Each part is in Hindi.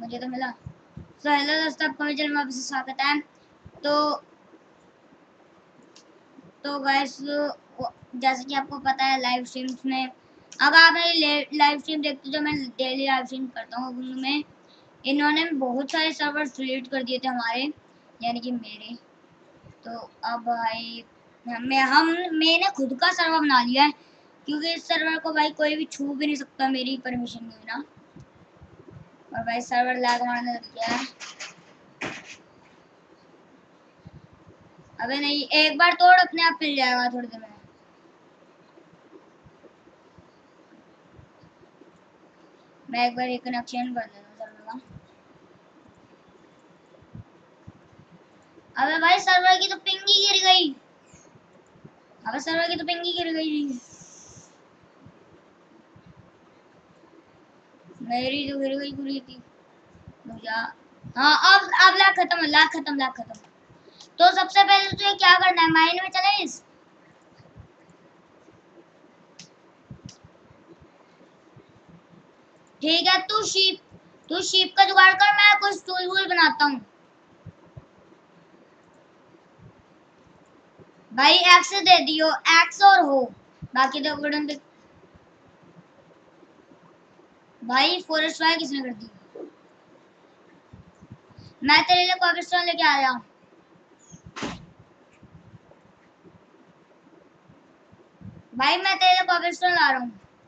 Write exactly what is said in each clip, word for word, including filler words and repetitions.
मुझे तो मिला। तो हेलो दोस्तों, आपका मेरे चैनल में आपसे स्वागत है। तो तो गाइस, जैसे कि आपको पता है लाइव स्ट्रीम्स में, अगर आप मेरी लाइव स्ट्रीम देखते हो जो मैं डेली लाइव स्ट्रीम करता हूँ, उनमें इन्होंने बहुत सारे सर्वर्स डिलीट कर दिए थे हमारे, यानी कि मेरे। तो अब भाई मैं हम मैंने खुद का सर्वर बना लिया है, क्योंकि इस सर्वर को भाई कोई भी छू भी नहीं सकता मेरी परमिशन के बिना। और भाई सर्वर लैग मारने लग गया है। अबे नहीं, एक बार तोड़ अपने आप मिल जाएगा थोड़ी देर में। मैं एक बार एक कनेक्शन कर देता हूँ सर्वर का। अबे भाई सर्वर की तो पिंगी गिर गई। अबे सर्वर की तो पिंगी गिर गई। मेरी तो गिर गई पूरी थी। मुझे हाँ, अब अब लाख खत्म, लाख खत्म, लाख खत्म। तो सबसे पहले तुझे क्या करना है, माइन में चले इस। ठीक है, तू शीप तू शीप का जुगाड़ कर, मैं कुछ टूल वूल बनाता हूँ। भाई एक्स दे दियो, एक्स और हो, बाकी तो वुडन दे। भाई फॉरेस्ट फायर किसने कर दी? मैं तेरे लिए कॉबलस्टोन लेके आ रहा हूँ। भाई मैं तेरे लिए कॉबलस्टोन ला रहा हूँ।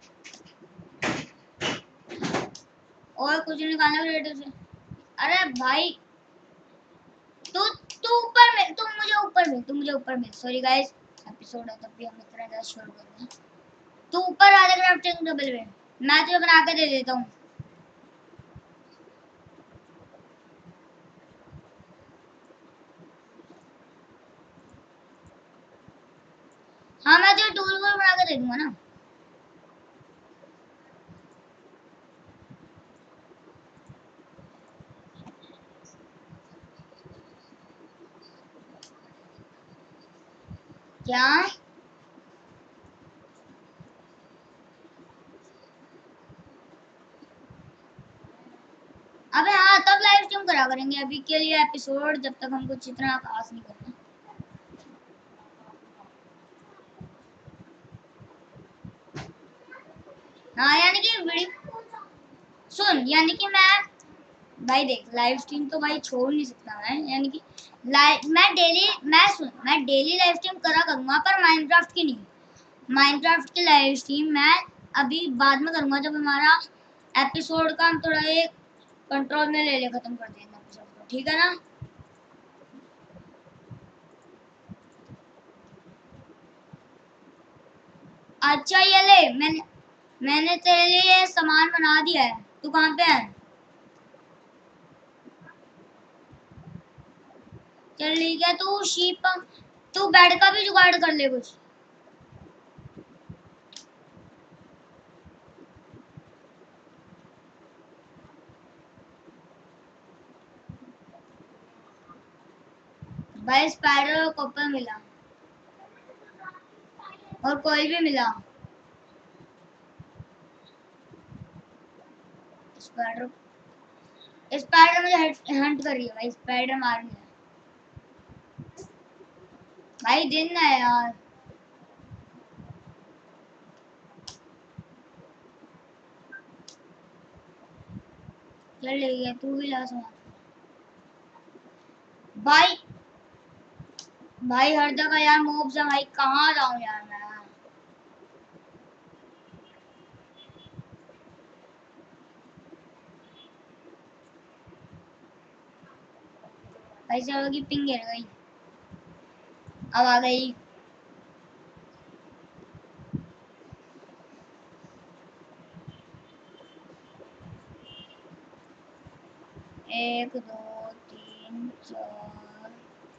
और कुछ निकालना रेडियो से। अरे भाई तू तू ऊपर में, तू मुझे ऊपर में, तू मुझे ऊपर में। सॉरी गाइस, एपिसोड है तब भी हम इतना ज्यादा शोर कर रहे हैं। तू ऊपर आ जा क्राफ्टिंग टेबल में, मैं तुझे बना के दे देता हूँ। हाँ, मैं तुझे टूल वूल बना के दे दूंगा ना। क्या? अबे हाँ, तब लाइव स्ट्रीम करा करेंगे। अभी के लिए एपिसोड जब तक हम कुछ इतना खास नहीं करना। हाँ, यानी कि वीडियो सुन, यानी कि मैं भाई देख, लाइव स्ट्रीम तो भाई छोड़ नहीं सकता मैं, यानी कि लाइव मैं डेली मैं सुन मैं डेली लाइव स्ट्रीम करा करूंगा, पर माइनक्राफ्ट की नहीं। माइनक्राफ्ट की लाइव स्ट्रीम मैं अभी बाद में करूंगा, जब हमारा एपिसोड का हम थोड़ा एक कंट्रोल में ले ले खत्म कर देंगे एपिसोड को, ठीक है ना? अच्छा ये ले, मैंने मैंने तेरे लिए सामान बना दिया है। तू कहाँ पे है? चल ठीक है, तू शीप तू बेड का भी जुगाड़ कर ले कुछ। भाई स्पाइडर और कॉपर मिला, और कोई भी मिला। स्पाइडर स्पाइडर मुझे हंट कर रही है भाई, स्पाइडर मार रही है। भाई दिन है यार। चल ठीक है, तू भी ला सामान। भाई भाई हर जगह यार मोब्स है भाई, कहाँ जाऊँ यार मैं। भाई सर्वर की पिंग गिर गई, अब आ गई। एक दो तीन चार,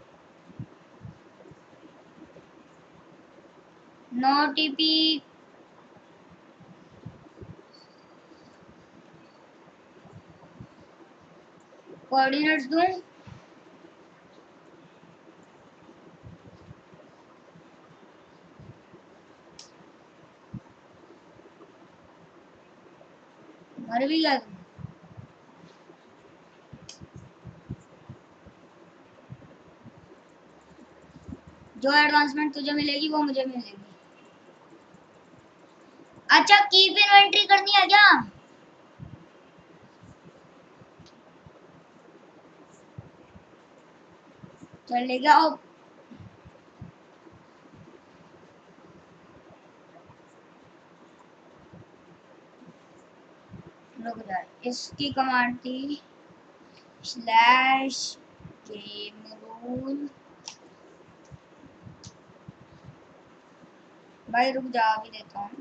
नौ टीपी। कोऑर्डिनेट्स दूं? मर भी गया तुम। जो एडवांसमेंट तुझे मिलेगी वो मुझे मिलेगी। अच्छा कीप इन्वेंटरी करनी है क्या? चलेगा। रुक जा, इसकी कमांड थी स्लैश गेम रूल। भाई रुक जा, अभी देता हूँ।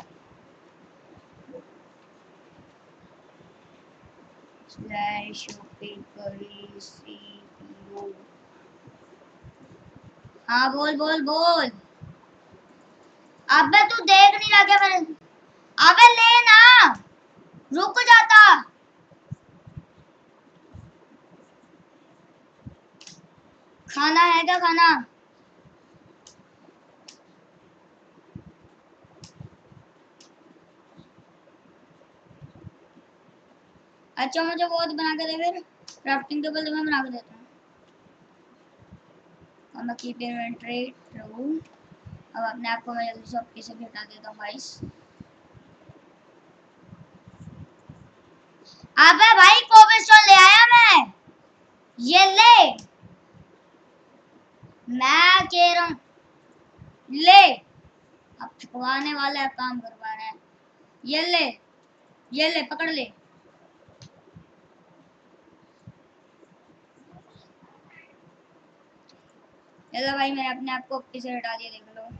Slash CPU. हाँ बोल बोल बोल। अबे तू देख नहीं रहा क्या मेरे? अबे ले ना, रुक जाता। खाना है क्या? खाना अच्छा मुझे वो बना के दे फिर। क्राफ्टिंग टेबल तो मैं बना के देता हूँ। और मैं कीप इन्वेंटरी ट्रू। अब अपने आप को मैं जल्दी से ऑप्टी से हटा देता हूँ गाइस। अबे भाई कोबलस्टोन ले आया मैं, ये ले। मैं कह रहा हूँ ले। अब छुपाने वाला काम करवा रहा है। ये ले, ये ले, पकड़ ले। चलो भाई मैंने अपने आप को ऑप्टी से हटा दिया, देख लो।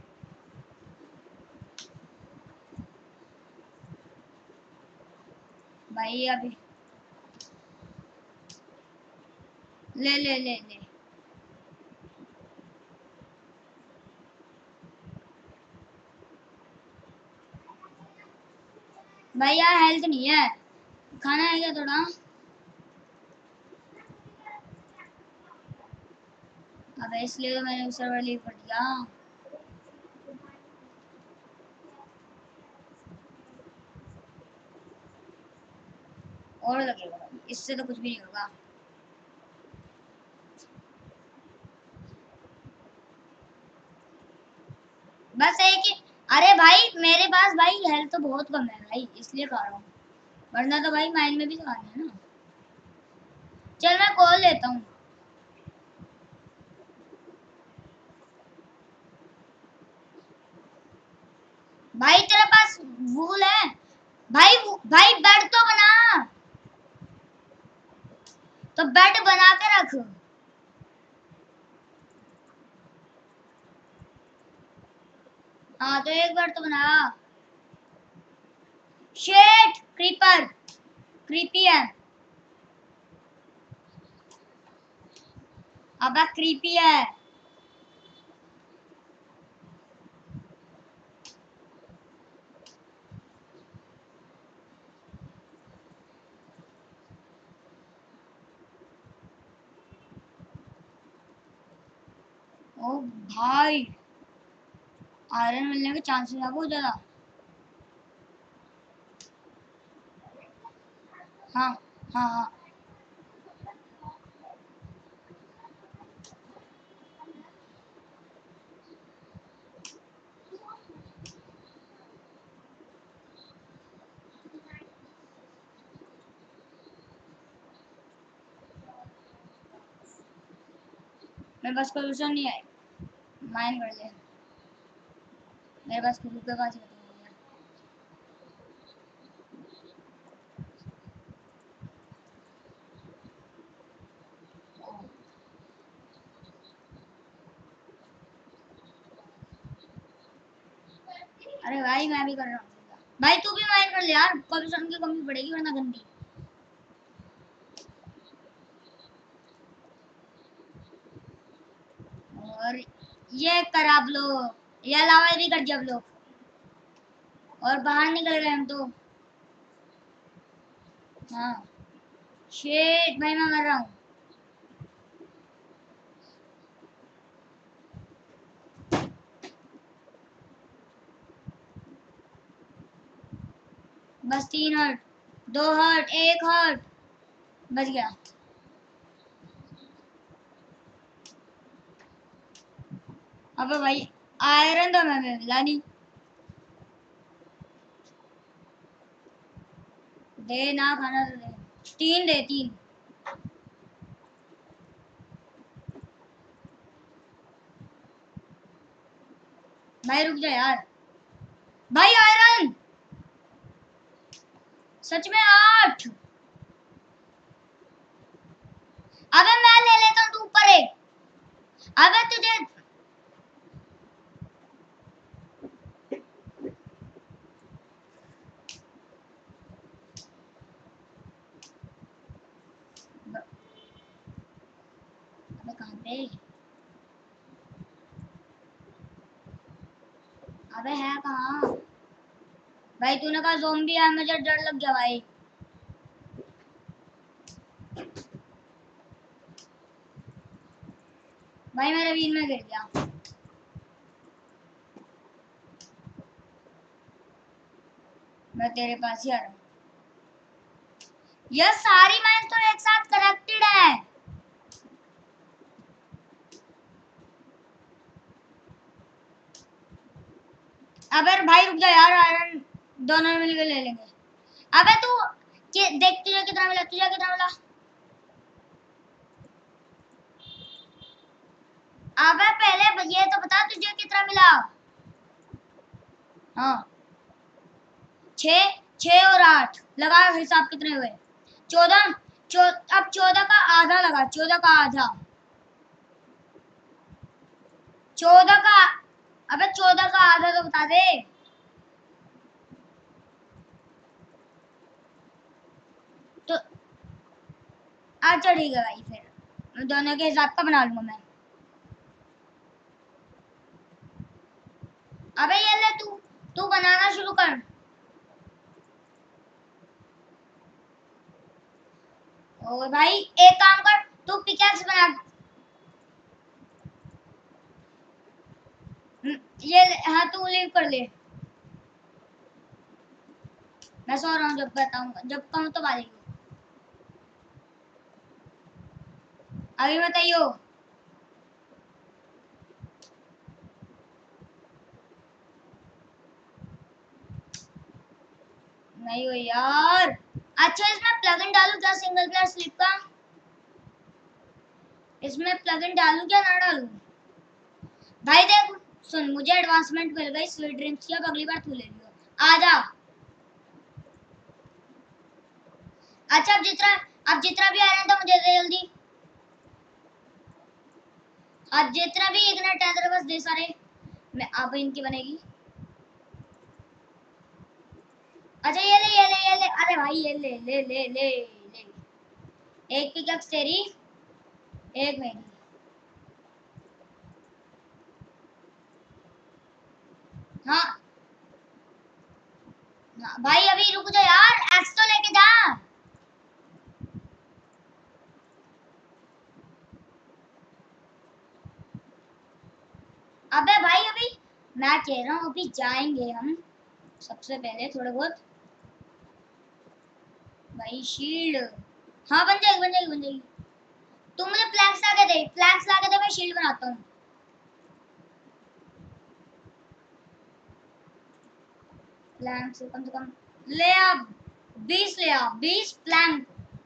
भाई अभी ले ले ले ले। भाई यार हेल्थ नहीं है, खाना है क्या थोड़ा? अबे इसलिए तो मैंने सर्वर लीव कर दिया। और लगेगा, इससे तो कुछ भी नहीं होगा। बस एक ही। अरे भाई मेरे पास भाई हेल्थ तो बहुत कम है भाई, इसलिए खा रहा हूँ, वरना तो भाई माइन में भी तो आने है ना। चल मैं कॉल लेता हूँ। भाई तेरे पास वूल है? भाई भाई बेड तो बना, तो बेड बना के रख। हाँ तो एक बेड तो बना। शेट क्रीपर, क्रीपी है। अब क्रीपी है। ओ भाई आयरन मिलने के चांसेस है बहुत ज्यादा। हाँ हाँ हाँ। मेरे पास सोल्यूशन नहीं है, माइन कर ले। मेरे पास खुद के पास है। अरे भाई मैं भी कर रहा हूँ। भाई तू भी माइन कर ले यार, सोल्यूशन की कमी पड़ेगी वरना गंदी। और ये कर आप लोग, ये अलावा भी कर जब लोग। और बाहर निकल गए हम तो। हाँ शेट भाई मैं मर रहा हूँ। बस तीन हर्ट, दो हर्ट, एक हर्ट, बच गया। अबे भाई आयरन तो हमें मिला नहीं। दे ना खाना तो दे। तीन दे तीन। भाई रुक जा यार। भाई आयरन सच में आठ। अबे मैं ले लेता हूँ तू ऊपर एक। अबे तुझे अबे कहाँ पे? अबे है कहाँ? भाई तूने कहा ज़ोंबी है, मुझे डर लग गया भाई। भाई मेरा वीर में गिर गया। मैं तेरे पास ही आ रहा हूँ। यह सारी माइंस तो एक साथ कनेक्टेड है। अबे भाई रुक जा यार, आयरन दोनों मिलकर ले लेंगे। अबे तू कि, देख तुझे कितना मिला, तुझे कितना मिला? अबे पहले ये तो बता तुझे कितना मिला। हाँ छः छः और आठ लगा हिसाब कितने हुए? चौदह। चौ, अब चौदह का आधा लगा, चौदह का आधा। चौदह का अबे चौदह का आधा तो बता दे। तो अच्छा ठीक है भाई, फिर दोनों के हिसाब का बना लूंगा मैं। अबे ये ले तू तू बनाना शुरू कर। ओ भाई एक काम कर, तू पिकैक्स बना। ये हाँ तू लीव कर ले। मैं सो रहा हूँ, जब बताऊंगा, जब कहूँ तो बाजेगी। अभी बताइयो। नहीं हो यार। अच्छा इसमें प्लगइन डालू क्या सिंगल प्लेयर स्लिप का? इसमें प्लगइन डालू क्या ना डालू? भाई देख सुन, मुझे एडवांसमेंट मिल गई स्वीट ड्रीम्स की, अब अगली बार तू ले लियो। आजा। अच्छा अब जितना अब जितना भी आयरन था मुझे दे जल्दी। अब जितना भी इग्नाइट है तेरे पास दे सारे। मैं अब इनकी बनेगी। अच्छा ये ले ये ले ये ले, अरे भाई ये ले ले ले ले ले। एक पिकअप तेरी, एक मेरी। हाँ हाँ भाई अभी रुक जा यार, एक्स तो लेके जा। अबे भाई अभी मैं कह रहा हूँ अभी जाएंगे हम सबसे पहले थोड़े बहुत। भाई शील्ड हाँ बन जाएगी बन जाएगी बन जाएगी। तू मुझे फ्लैग्स लाके दे, फ्लैग्स लाके दे, मैं शील्ड बनाता हूँ। प्लैंक से कम से कम ले आ, बीस ले आ, बीस प्लैंक।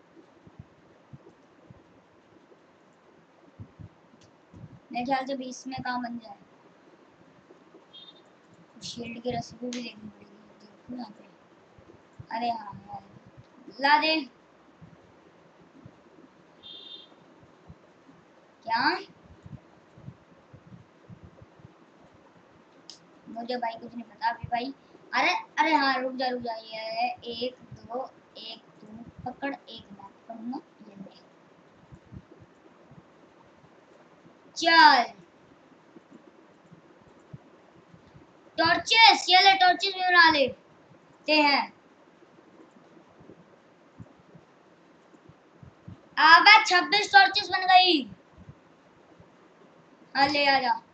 मेरे ख्याल से बीस में काम बन जाए। शील्ड की रेसिपी भी देखनी पड़ेगी, देखो यहाँ पे। अरे हाँ हाँ ला दे। क्या? मुझे भाई कुछ नहीं पता अभी भाई। अरे अरे हाँ रुक जा रुक जा, ये है एक दो, एक तू पकड़, एक मैं पकड़ूंगा, ये ले। चल टॉर्चेस, ये ले टॉर्चेस भी बना लेते हैं। अब छब्बीस टॉर्चेस बन गई। हाँ ले आ जा।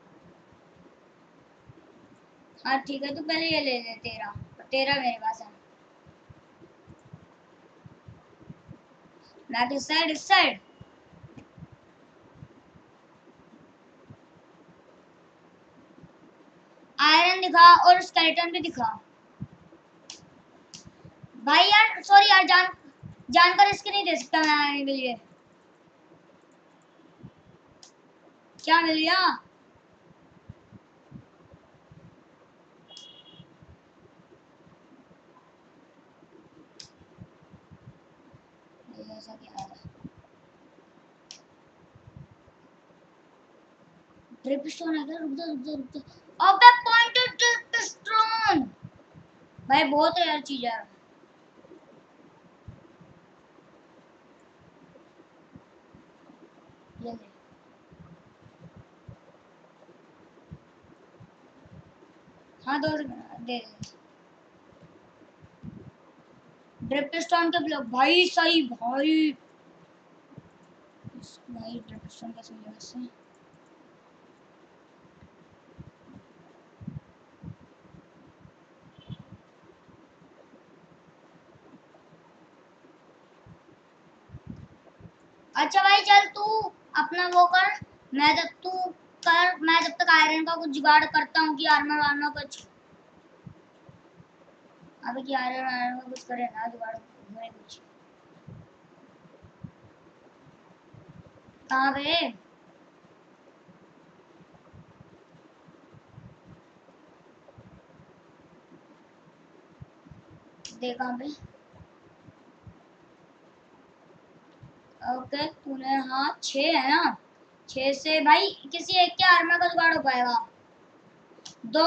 हाँ ठीक है, तू पहले ये ले ले, तेरा तेरा मेरे पास है। ना किस साइड, इस साइड। दिखा और स्केलेटन भी दिखा। भाई यार सॉरी यार, जान जानकर इसके नहीं दे सकता मैं आने के लिए। क्या मिल गया? ऐसा क्या है? ट्रिप स्टोन है क्या? रुक जा रुक जा रुक जा। अबे पॉइंटेड ट्रिप स्टोन भाई बहुत रेयर चीज है। ये ले। हाँ दो दे दे। ड्रिप स्टोन के ब्लॉक भाई सही भाई। भाई ड्रिप स्टोन कैसे मिलेगा इससे? अच्छा भाई चल तू अपना वो कर, मैं जब तू कर मैं जब तक आयरन का कुछ जुगाड़ करता हूँ कि आर्मर वार्मर कुछ। अबे कि आयरन आयरन का कुछ करे ना जुगाड़ होए कुछ। कहाँ पे? देख कहाँ पे? ओके तूने हाँ छः है ना, छः से भाई किसी एक के आर्मर का जुगाड़ हो पाएगा। दो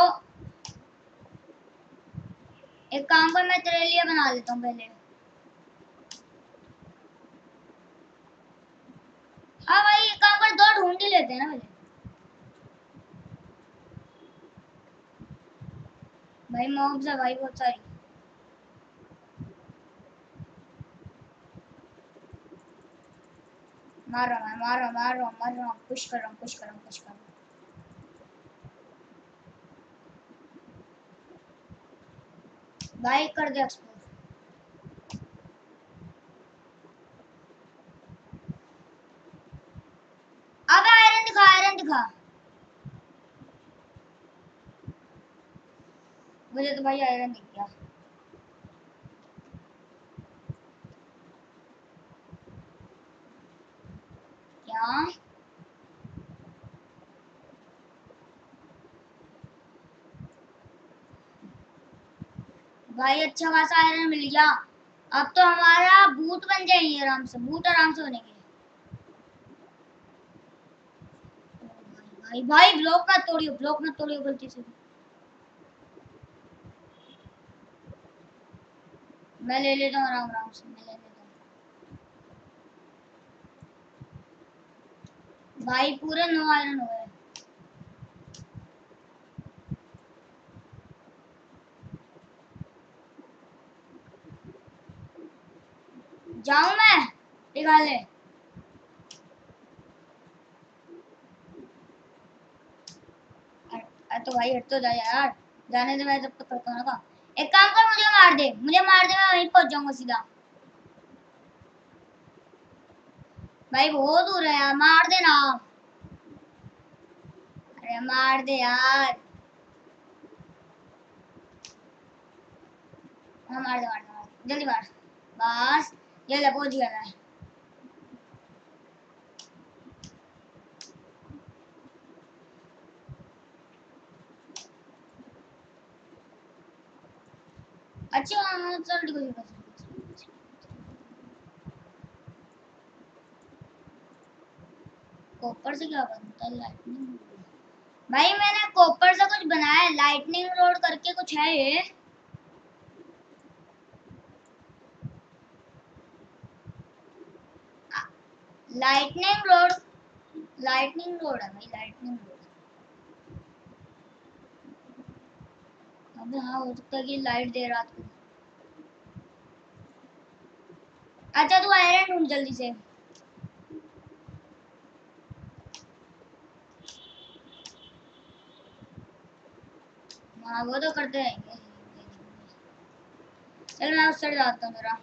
एक काम कर, मैं तेरे लिए बना लेता हूँ पहले। हाँ भाई एक काम कर, दो ढूंढ ही लेते हैं ना पहले। भाई मॉब्स है भाई बहुत सारी। मार रहा हूँ मार रहा हूँ मार रहा हूँ मार रहा हूँ पुश कर रहा हूँ पुश कर रहा हूँ पुश कर रहा हूँ। भाई कर दे एक्सप्लोर। अब आयरन दिखा आयरन दिखा। मुझे तो भाई आयरन दिख गया। क्या? भाई अच्छा खासा आयरन मिल गया। अब तो हमारा बूट बन जाएंगे आराम से, बूट आराम से बनेंगे। भाई भाई ब्लॉक मत तोड़ियो ब्लॉक मत तोड़ियो गलती से। मैं ले लेता हूँ आराम आराम से, मैं ले लेता हूँ। भाई पूरे नौ आयरन हो गए। जाऊँ मैं निकाले? तो भाई हट तो जा यार, जाने दे, मैं जब तक करता हूँ ना। एक काम कर, मुझे मार दे मुझे मार दे, मैं वहीं पहुंच जाऊंगा सीधा। भाई बहुत दूर है यार, मार दे ना। अरे मार दे यार। हाँ मार दे मार दे मार दे जल्दी मार। बस ये ले पहुंच गया मैं। अच्छा हाँ चल ठीक है ठीक है। कॉपर से क्या बनता है? लाइटनिंग। भाई मैंने कॉपर से कुछ बनाया है, लाइटनिंग रोड करके कुछ है ये। लाइटनिंग रोड लाइटनिंग रोड है भाई, लाइटनिंग रोड। अबे हाँ हो सकता है कि लाइट दे रात को। अच्छा तू आयरन ढूंढ जल्दी से। हाँ वो तो करते रहेंगे। चल मैं उस साइड जाता हूँ जरा।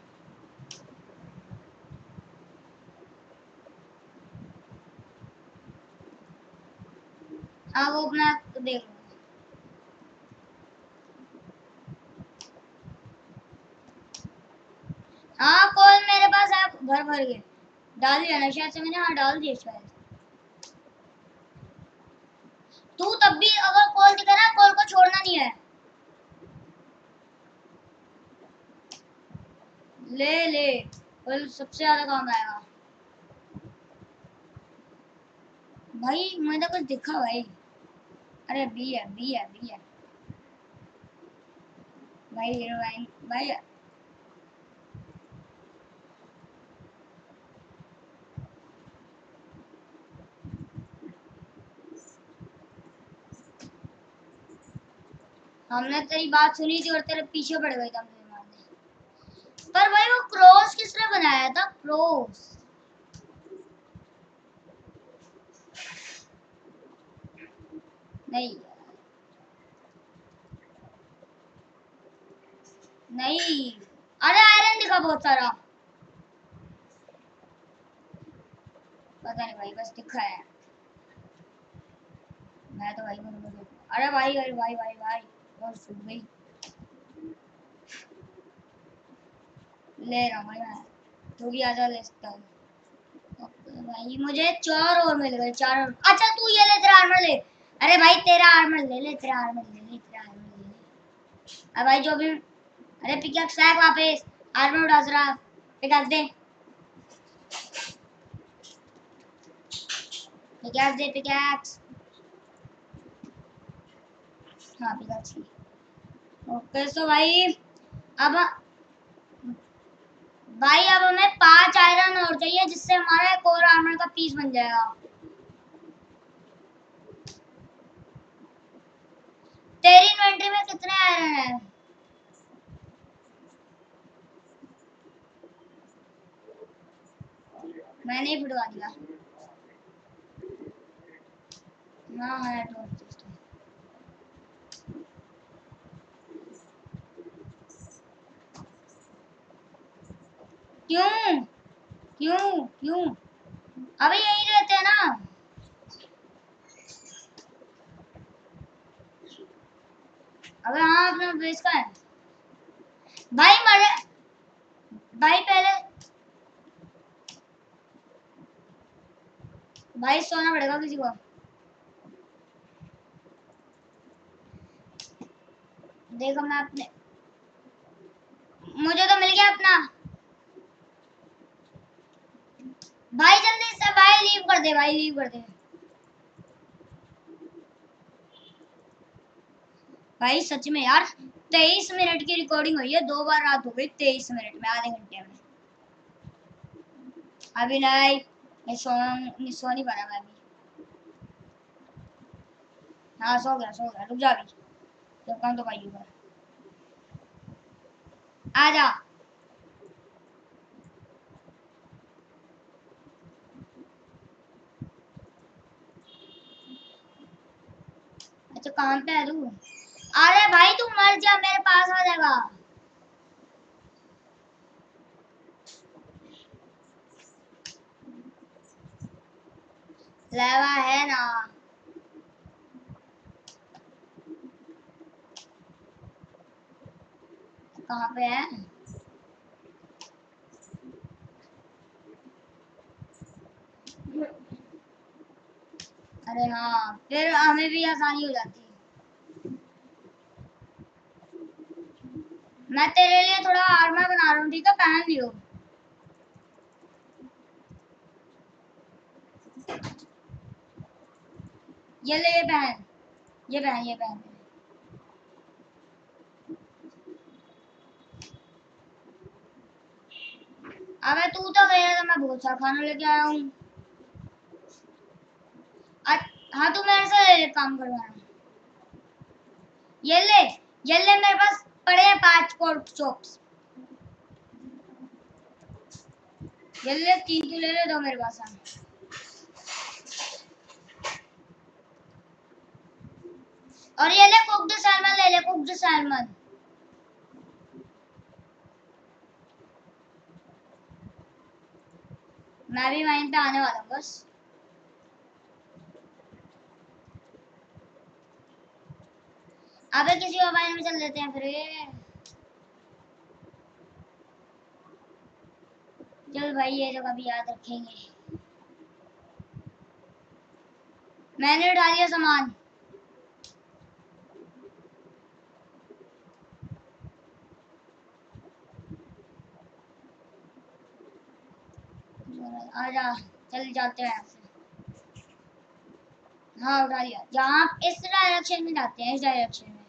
हाँ वो मैं देख लूँगा। हाँ कोल मेरे पास है भर भर के। डाल दिया ना शायद से मैंने, हाँ डाल दिया शायद। तू तब भी अगर कोल दिखा ना, कोल को छोड़ना नहीं है। ले ले, कोल सबसे ज्यादा काम आएगा भाई। मुझे कुछ दिखा भाई। अरे बी है बी है बी है भाई हीरोइन भाई। हमने तेरी बात सुनी थी और तेरे पीछे पड़ गए थे हम तुझे मारने। पर भाई वो क्रॉस किसने बनाया था, क्रॉस? नहीं नहीं, अरे आयरन दिखा बहुत सारा। पता नहीं भाई, बस दिखा है। मैं तो भाई बोलूँ, अरे भाई अरे भाई भाई भाई बहुत सुन गई। ले रहा हूँ भाई मैं, तू भी आजा ले सकता है। भाई मुझे चार और मिल गए, चार और। अच्छा तू ये ले, तेरा आर्मर ले। अरे भाई तेरा आर्मर ले ले, तेरा आर्मर ले ले, तेरा आर्मर ले ले। अरे भाई जो भी, अरे पिकैक्स है वापस, आर्मर उड़ा जरा, पिकैक्स दे, पिकैक्स दे, पिकैक्स। हाँ पिकैक्स की। ओके सो भाई अब भाई अब हमें पांच आयरन और चाहिए, जिससे हमारा एक और आर्मर का पीस बन जाएगा। तेरी इन्वेंटरी में कितने आयरन है? मैंने ही फुटवा दिया। हाँ है तो क्यों क्यों क्यों? अबे यही रहते हैं ना। अबे हाँ अपना बेस का है भाई। मरे भाई पहले भाई सोना पड़ेगा किसी को। देखो मैं अपने, मुझे तो मिल गया अपना। भाई जल्दी से भाई लीव कर दे, भाई लीव कर दे भाई। सच में यार, तेईस मिनट की रिकॉर्डिंग हुई है, दो बार रात हो गई तेईस मिनट में, आधे घंटे में। अभी नहीं, मैं सो सो नहीं पाना मैं अभी। हाँ सो गया सो गया, रुक जा अभी, तो कौन तो भाई ऊपर आ जा। अच्छा कहाँ पे है तू? अरे भाई तू मर जा, मेरे पास आ जाएगा। लेवा है ना। कहाँ पे है? अरे हाँ, फिर हमें भी आसानी हो जाती है। मैं तेरे लिए थोड़ा आर्मर बना रहा हूँ, ठीक है, पहन लियो। ये ले, ये पहन, ये पहन, ये पहन। अबे तू तो गया था, मैं बहुत सारा खाना लेके आया हूँ। हाँ तू मेरे से काम करवाना। ये ले, ये ले, मेरे पास पड़े हैं पांच पोर्क चॉप्स। ये ले, तीन तू ले ले, दो मेरे पास है। और ये ले कुक्ड सैल्मन, ले ले कुक्ड सैल्मन। मैं भी वहीं पे आने वाला हूँ बस। अबे किसी मोबाइल में चल लेते हैं फिर। चल भाई ये जगह भी याद रखेंगे। मैंने उठा लिया सामान। आजा चल जाते हैं। हाँ उठा लिया। जहाँ इस डायरेक्शन में जाते हैं, इस डायरेक्शन में।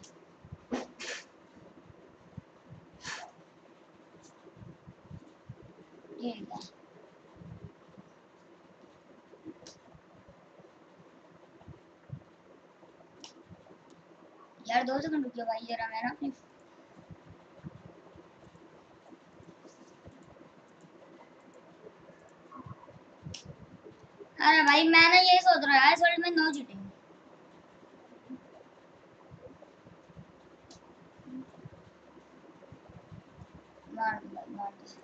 ठीक है यार, दो सेकंड रुकिए भाई जरा, मैं ना अपनी अरे भाई मैं ना ये सोच रहा है इस वर्ल्ड में नो चीटिंग। मार दो भाई, मार दो।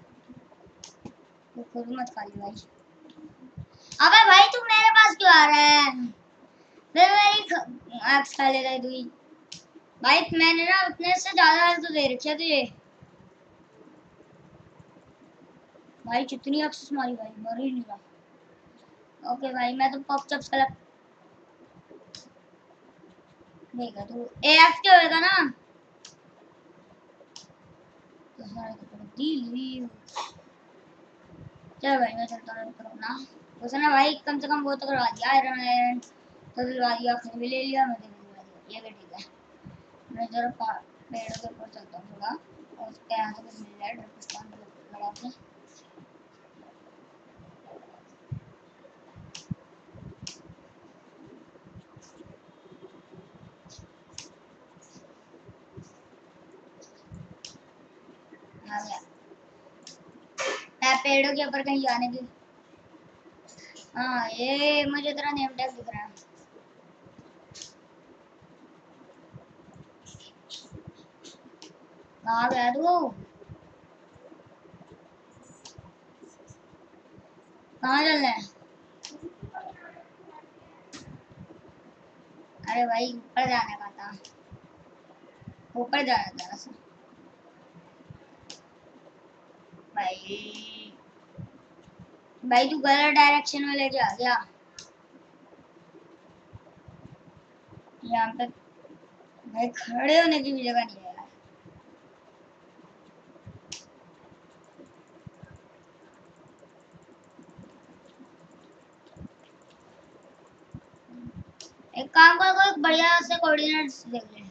तो खुद मत खा ली भाई। अबे भाई तू मेरे पास क्यों आ रहा है? मैं मेरी आँख खा ले रहा है तू ही। भाई मैंने ना अपने से ज्यादा हेल्थ तो दे रखी है तुझे। भाई कितनी एक्सेस मारी भाई, मर ही नहीं रहा। ओके भाई मैं तो पॉप चप्स का देगा तू एएफ के होएगा ना तो सारे तो कर दी। चल भाई मैं चलता हूँ करना उसने भाई, कम से कम वो तो करवा दिया, आयरन आयरन तो दिलवा दिया, खुद भी ले लिया, मुझे भी दिलवा दिया, ये भी ठीक है। मैं जरा पेड़ के ऊपर चलता हूँ थोड़ा, और उसके यहाँ से कुछ मिल जाए ड्रिप लगा के। आ गया मैं पेड़ों के ऊपर कहीं जाने की। हाँ ये मुझे तेरा नेम टैग दिख रहा है। कहाँ गया तू? कहाँ चलना है? अरे भाई ऊपर जाने का था, ऊपर जाना था ऐसा। भाई भाई तू गलत डायरेक्शन में लेके आ गया। यहाँ पे भाई खड़े होने की भी जगह नहीं है यार। एक काम कर, कोई बढ़िया से कोऑर्डिनेट्स देख ले।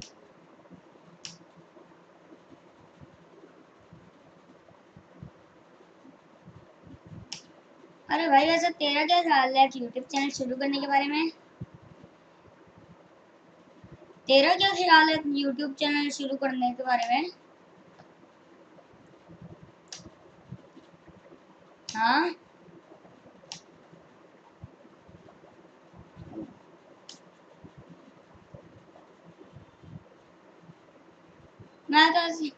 अरे भाई वैसे तेरा क्या ख्याल है यूट्यूब चैनल शुरू करने के बारे में? तेरा क्या ख्याल है यूट्यूब चैनल शुरू करने के बारे में? हाँ मैं तो ऐसे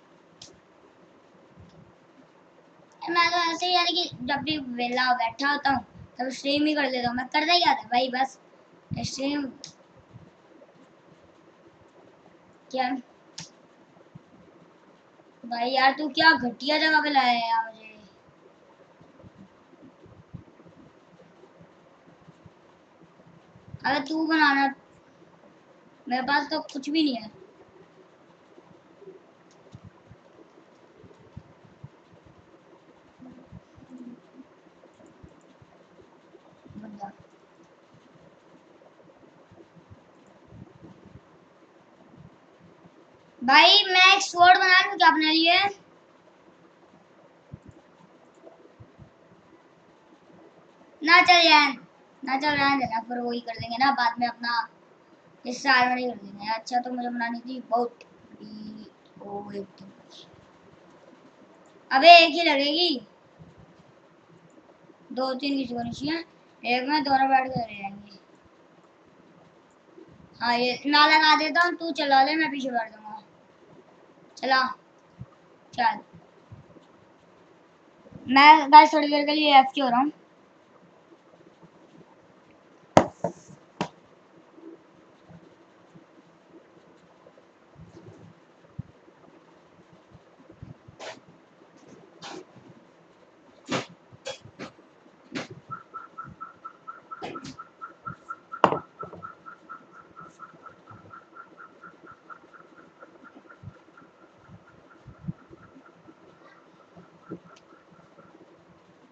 मैं तो ऐसे ही यानी कि जब भी वेला बैठा होता हूँ तब स्ट्रीम ही कर देता हूँ। मैं करता ही आता भाई, बस स्ट्रीम। क्या भाई यार तू क्या घटिया जगह पे लाया है यार मुझे। अगर तू बनाना, मेरे पास तो कुछ भी नहीं है। बंदा भाई मैं एक स्वॉर्ड बना लूं क्या अपने लिए? ना चल यार, ना चल रहने देना, फिर वही कर देंगे ना बाद में अपना, इस साल में नहीं कर देंगे। अच्छा तो मुझे बनानी थी बहुत बड़ी। ओ एक अबे एक ही लगेगी, दो तीन किसी को नहीं चाहिए, एक में दोनों बैठ कर जाएंगे। हाँ ये मैं लगा देता हूँ, तू चला ले, मैं पीछे बैठ दूंगा। चला चल। मैं बस थोड़ी देर के लिए एफ हो रहा हूँ।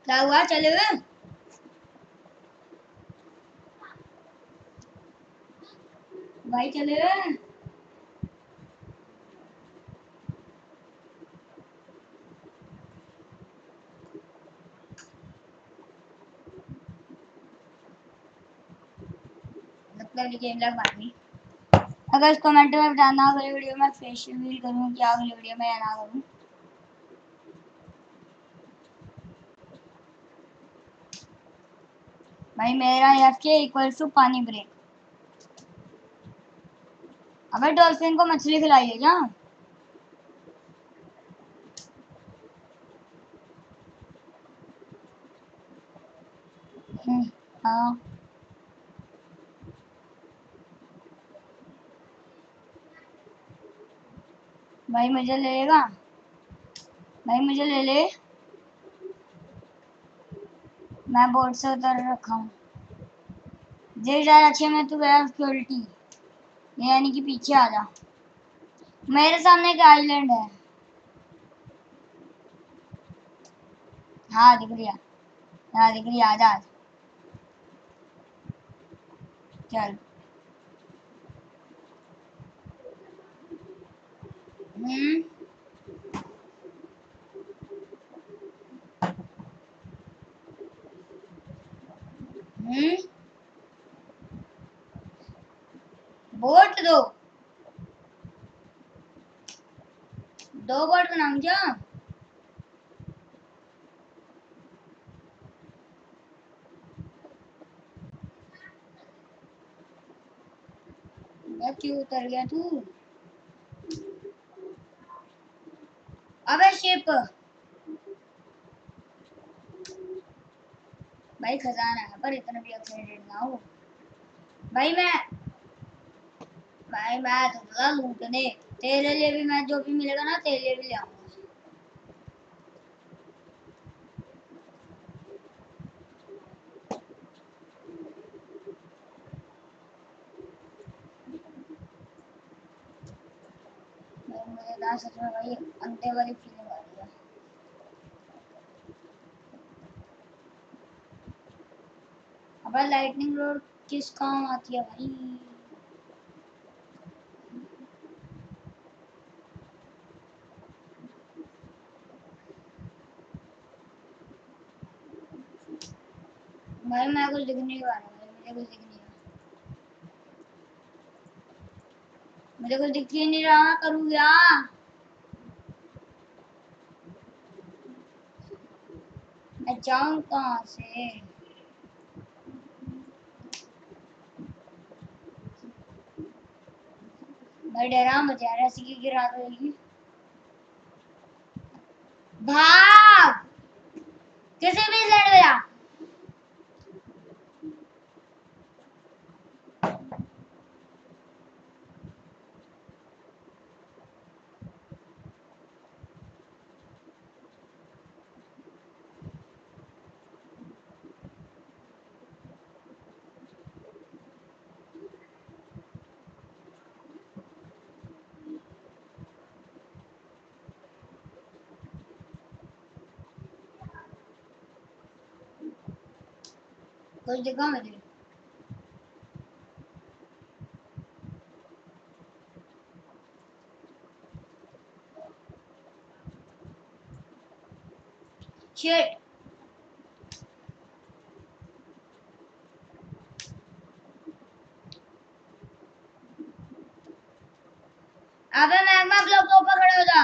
क्या हुआ? चले गए भाई, चले गए। मतलब गेम लग मारनी। अगर कमेंट में बताना अगली वीडियो में फेशियल व्हील करूँ क्या अगली वीडियो में या ना करूँ। भाई मेरा एफ के इक्वल टू पानी ब्रेक। अबे डॉल्फिन को मछली खिलाई है क्या? हाँ भाई मुझे ले लेगा? भाई मुझे ले ले, मैं बोर्ड से उतर रखा हूँ। जे जा रखे में तू गया सिक्योरिटी, यानी कि पीछे आ जा। मेरे सामने एक आइलैंड है। हाँ दिख लिया, हाँ दिख लिया, आजा चल। हम्म हम्म बोट दो दो बोट बनाऊं क्या? क्यों उतर गया तू? अबे शिप भाई खजाना है पर इतना भी एक्साइटेड ना हो। भाई मैं भाई मैं तो थोड़ा लूटने, तेरे लिए भी मैं जो भी मिलेगा ना तेरे लिए भी ले आऊंगा। भाई मुझे ना सच में भाई अंधे वाली फीलिंग आ रही है। अब लाइटनिंग रोड किस काम आती है भाई? भाई मैं कुछ दिख नहीं पा रहा, भाई मुझे कुछ दिख नहीं रहा, मुझे कुछ दिख ही नहीं रहा, करूँ क्या? मैं जाऊँ कहाँ से? भाई डरा मत यार, ऐसी की गिरा देगी। भाग किसी भी साइड में जा। कुछ दिखा मुझे? शिट अबे मैग्मा ब्लॉक के ऊपर खड़े हो जा।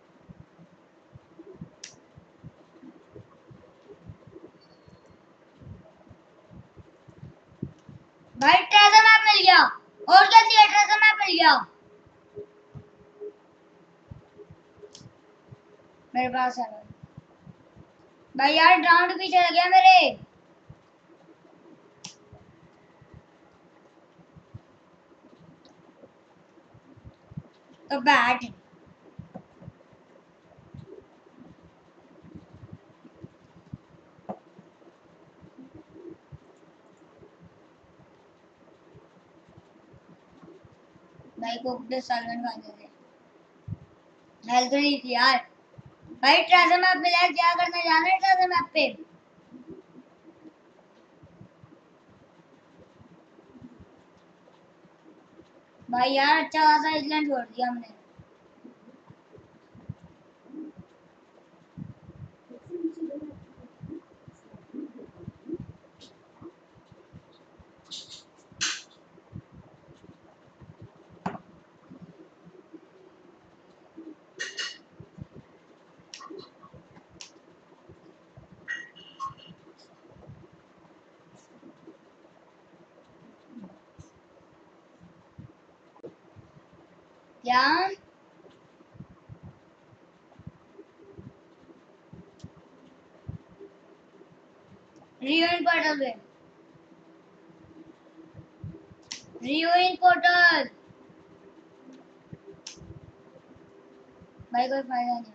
भाई ट्रेजर मैप मिल गया, और क्या चाहिए? ट्रेजर मैप मिल गया मेरे पास है। भाई यार ड्राउंड पीछे लग गया मेरे। तो बैठ भाई को अपने सालन खाने दे। हेल्थ नहीं थी यार। भाई ट्रेजर मैप मिला है, क्या करना जाना है ट्रेजर मैप पे? भाई यार अच्छा खासा आइसलैंड छोड़ दिया हमने। क्या रियून पोर्टल पे रियून पोर्टल भाई कोई फायदा नहीं।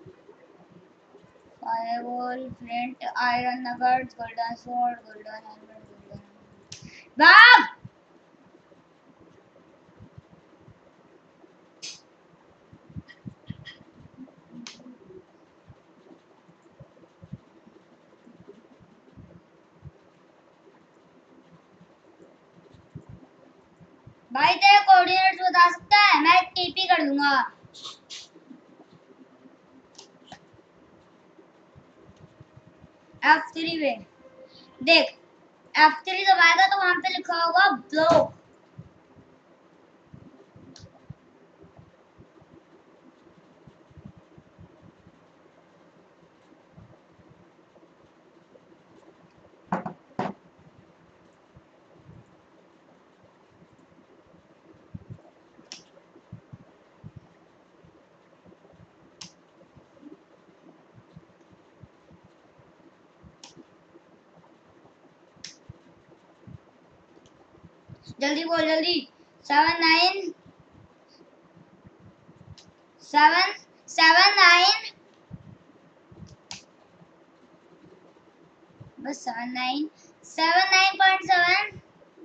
Firewall front iron nuggets golden sword golden helmet golden भाग। भाई तेरे कोऑर्डिनेट्स बता सकता है? मैं टीपी कर दूंगा। एफ थ्री पे देख, एफ थ्री दबाएगा तो वहां पे लिखा होगा ब्लॉक। जल्दी बोल जल्दी। Seven nine seven seven nine बस seven nine seven nine point seven.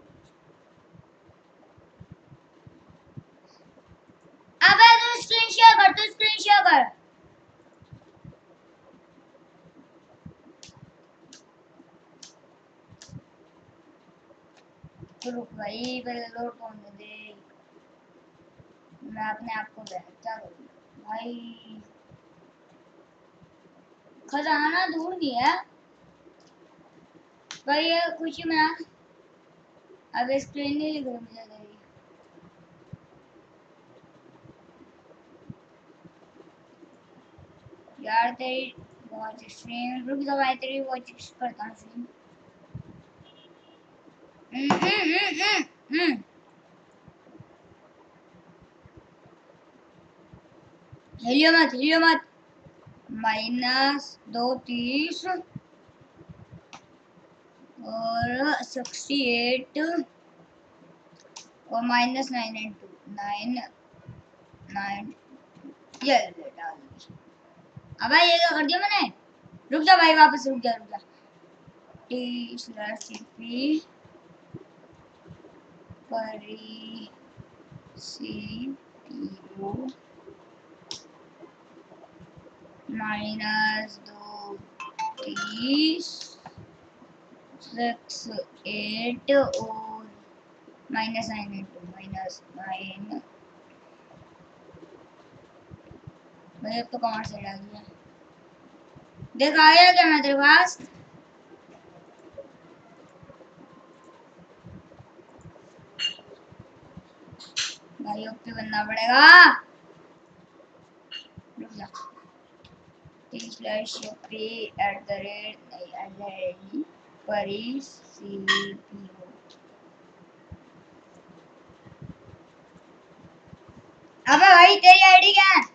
अबे तू स्क्रीन शेयर कर, तू स्क्रीन शेयर कर। तो रुक भाई पहले लोड होने दे, मैं अपने आप को बेहतर करूँ। भाई खजाना ढूंढ गया भाई, ये खुशी में अब स्क्रीन नहीं लिख रही मुझे तेरी। यार तेरी वॉच स्ट्रीम रुक जा भाई, तेरी वॉच करता हूँ स्ट्रीम। हम्म हम्म हम्म हम्म हिलियो मत हिलियो मत। माइनस दो तीस और सिक्सटी एट और minus nine and two nine nine. ये ले डाल दी। अब ये क्या कर दिया मैंने? रुक जा भाई, वापस रुक जा रुक जा। टी स्लैश सीपी परी सीपीयू माइनस दो तीस सिक्स एट और minus nine into minus nine. भाई अब तो कहाँ से डाल दिया? देख आया क्या मैं तेरे पास? भाई अब पे बनना पड़ेगा। रुक जा। टी स्लैश पे एट द रेट नहीं एट द रेट परी सीपीयू। अबे भाई तेरी आईडी क्या है?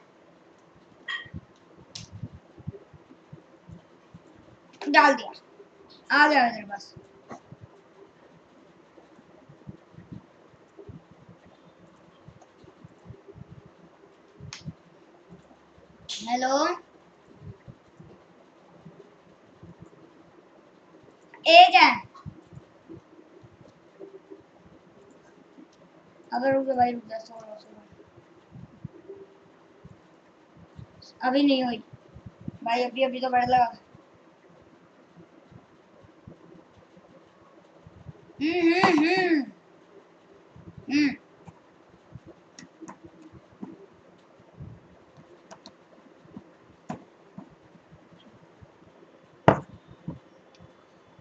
डाल दिया, आ गया तेरे पास। हेलो एक है। अबे रुक जा भाई रुक जा, सो रहा सो अभी नहीं हुई भाई, अभी अभी तो बढ़ लगा। हम्म हम्म हम्म हम्म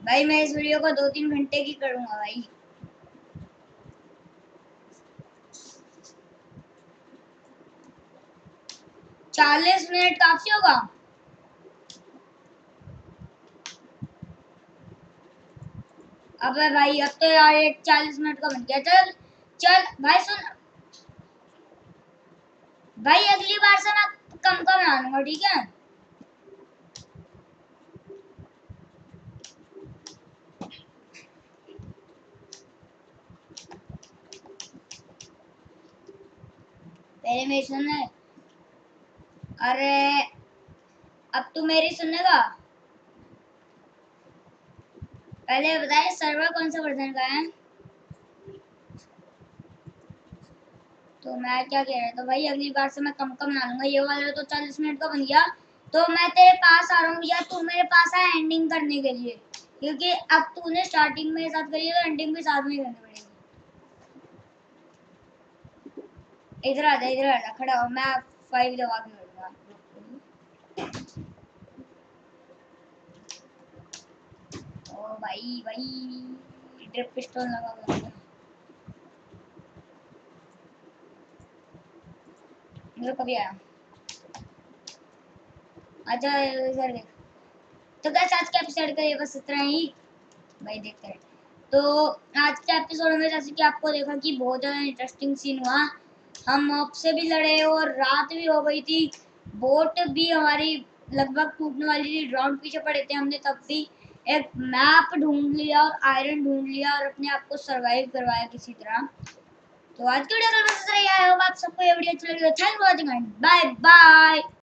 भाई मैं इस वीडियो को दो तीन घंटे की करूंगा भाई। चालीस मिनट काफी होगा। अबे भाई अब तो यार एक चालीस मिनट का बन गया। चल चल भाई सुन भाई, अगली बार से मैं कम कम बना लूंगा, ठीक है। पहले मेरी सुन। अरे अब तू मेरी सुनेगा। पहले बताए सर्वर कौन सा वर्जन का है। तो मैं क्या कह रहा था भाई, अगली बार से मैं कम कम बना लूंगा। ये वाला तो चालीस मिनट का बन गया, तो मैं तेरे पास आ रहा हूँ या तू मेरे पास है एंडिंग करने के लिए, क्योंकि अब तूने स्टार्टिंग में साथ करी है तो एंडिंग भी साथ में करनी पड़ेगी। इधर आ जा, इधर आ जा, खड़ा हो, मैं फाइव दबा के लूंगा। ओ भाई भाई ड्रिप पिस्टल लगा हुआ। मुझे कभी आया। अच्छा इधर देख। तो क्या आज का एपिसोड का ये बस इतना ही भाई, देखते हैं। तो आज के एपिसोड में जैसे कि आपको देखा कि बहुत ज़्यादा इंटरेस्टिंग सीन हुआ। हम मॉब से भी लड़े और रात भी हो गई थी। बोट भी हमारी लगभग टूटने वाली थी, ड्रोन पीछे पड़े थे हमने, तब भी एक मैप ढूंढ लिया और आयरन ढूंढ लिया और अपने आप को सरवाइव करवाया किसी तरह। तो आज की वीडियो में बस इतना ही। आई होप आप सबको ये वीडियो अच्छा लगी। Thank you for watching and bye bye.